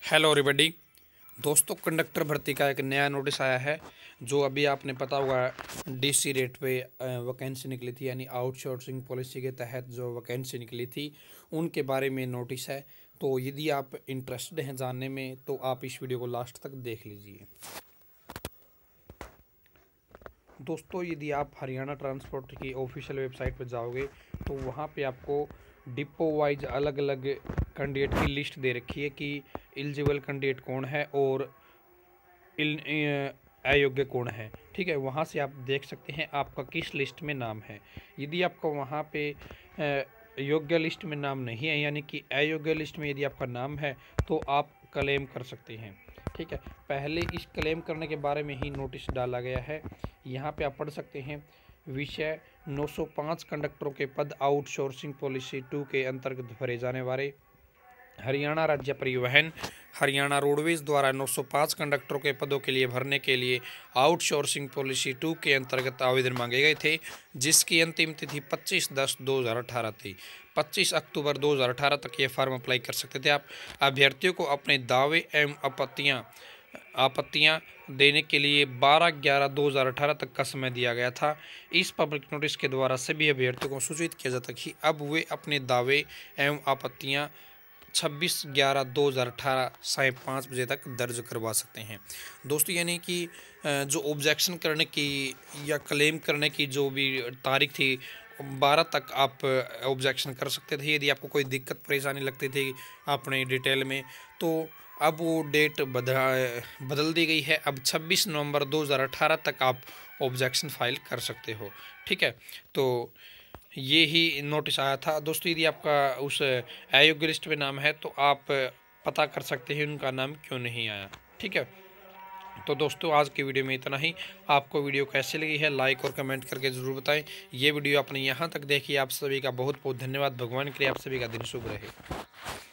Hello everybody. दोस्तों, conductor भर्ती का एक नया नोटिस आया है। जो अभी आपने पता होगा डीसी रेट पे वैकेंसी निकली थी, यानी आउटसोर्सिंग पॉलिसी के तहत जो वैकेंसी निकली थी उनके बारे में नोटिस है। तो यदि आप इंटरेस्टेड हैं जानने में तो आप इस वीडियो को लास्ट तक देख लीजिए। दोस्तों, यदि आप हरियाणा ट्रांसपोर्ट की ऑफिशियल वेबसाइट पर जाओगे तो वहाँ पे आपको डिपो वाइज अलग अलग कैंडिडेट की लिस्ट दे रखी है कि एलिजिबल कैंडिडेट कौन है और अयोग्य कौन है। ठीक है, वहाँ से आप देख सकते हैं आपका किस लिस्ट में नाम है। यदि आपका वहाँ पे योग्य लिस्ट में नाम नहीं है, यानी कि अयोग्य लिस्ट में यदि आपका नाम है तो आप क्लेम कर सकते हैं। ठीक है, पहले इस क्लेम करने के बारे में ही नोटिस डाला गया है। यहाँ पे आप पढ़ सकते हैं, विषय 905 कंडक्टरों के पद आउटसोर्सिंग पॉलिसी 2 के अंतर्गत भरे जाने वाले हरियाणा राज्य परिवहन हरियाणा रोडवेज द्वारा 905 कंडक्टरों के पदों के लिए भरने के लिए आउटसोर्सिंग पॉलिसी 2 के अंतर्गत आवेदन मांगे गए थे, जिसकी अंतिम तिथि 25/10/2018 थी। 25 अक्टूबर 2018 तक ये फॉर्म अप्लाई कर सकते थे आप। अभ्यर्थियों को अपने दावे एवं आपत्तियां देने के लिए 12/11/2018 तक का समय दिया गया था। इस पब्लिक नोटिस के द्वारा सभी अभ्यर्थियों को सूचित किया जाता कि अब वे अपने दावे एवं आपत्तियां 26/11/2018 साढ़े 5 बजे तक दर्ज करवा सकते हैं। दोस्तों, यानी कि जो ऑब्जेक्शन करने की या क्लेम करने की जो भी तारीख थी 12 तक आप ऑब्जेक्शन कर सकते थे। यदि आपको कोई दिक्कत परेशानी लगती थी अपने डिटेल में, तो अब वो डेट बदल दी गई है। अब 26 नवंबर 2018 तक आप ऑब्जेक्शन फाइल कर सकते हो। ठीक है, तो ये ही नोटिस आया था। दोस्तों, यदि आपका उस अयोग्य लिस्ट में नाम है तो आप पता कर सकते हैं उनका नाम क्यों नहीं आया। ठीक है, तो दोस्तों आज की वीडियो में इतना ही। आपको वीडियो कैसी लगी है लाइक और कमेंट करके ज़रूर बताएं। ये वीडियो आपने यहाँ तक देखी, आप सभी का बहुत बहुत धन्यवाद। भगवान करे आप सभी का दिन शुभ रहे।